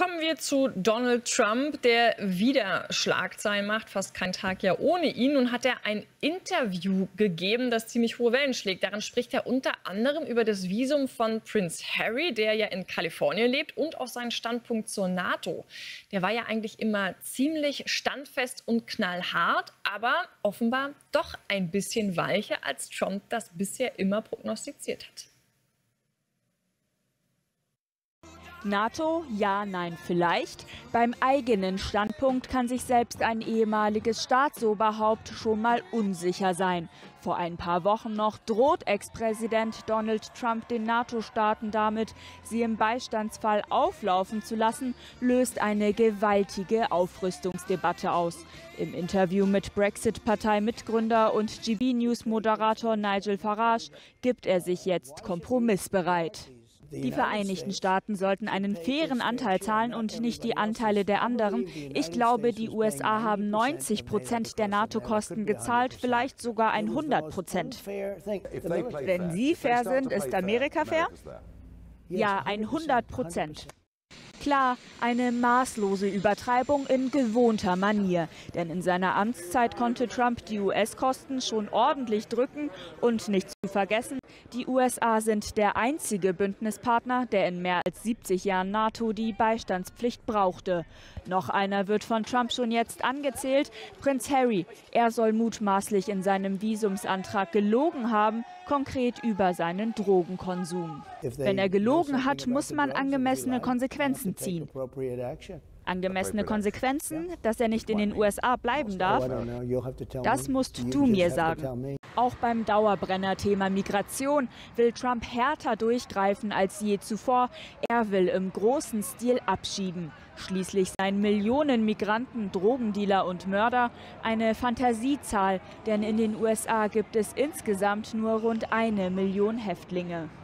Kommen wir zu Donald Trump, der wieder Schlagzeilen macht, fast kein Tag ja ohne ihn. Nun hat er ein Interview gegeben, das ziemlich hohe Wellen schlägt. Darin spricht er unter anderem über das Visum von Prince Harry, der ja in Kalifornien lebt, und auch seinen Standpunkt zur NATO. Der war ja eigentlich immer ziemlich standfest und knallhart, aber offenbar doch ein bisschen weicher, als Trump das bisher immer prognostiziert hat. NATO? Ja, nein, vielleicht. Beim eigenen Standpunkt kann sich selbst ein ehemaliges Staatsoberhaupt schon mal unsicher sein. Vor ein paar Wochen noch droht Ex-Präsident Donald Trump den NATO-Staaten damit, sie im Beistandsfall auflaufen zu lassen, löst eine gewaltige Aufrüstungsdebatte aus. Im Interview mit Brexit-Partei-Mitgründer und GB-News-Moderator Nigel Farage gibt er sich jetzt kompromissbereit. Die Vereinigten Staaten sollten einen fairen Anteil zahlen und nicht die Anteile der anderen. Ich glaube, die USA haben 90% der NATO-Kosten gezahlt, vielleicht sogar 100%. Wenn Sie fair sind, ist Amerika fair? Ja, 100%. Klar, eine maßlose Übertreibung in gewohnter Manier. Denn in seiner Amtszeit konnte Trump die US-Kosten schon ordentlich drücken. Und nicht zu vergessen, die USA sind der einzige Bündnispartner, der in mehr als 70 Jahren NATO die Beistandspflicht brauchte. Noch einer wird von Trump schon jetzt angezählt, Prinz Harry. Er soll mutmaßlich in seinem Visumsantrag gelogen haben, konkret über seinen Drogenkonsum. Wenn er gelogen hat, muss man angemessene Konsequenzen ziehen. Angemessene Konsequenzen, dass er nicht in den USA bleiben darf? Das musst du mir sagen. Auch beim Dauerbrenner-Thema Migration will Trump härter durchgreifen als je zuvor. Er will im großen Stil abschieben. Schließlich seien Millionen Migranten, Drogendealer und Mörder eine Fantasiezahl, denn in den USA gibt es insgesamt nur rund 1 Million Häftlinge.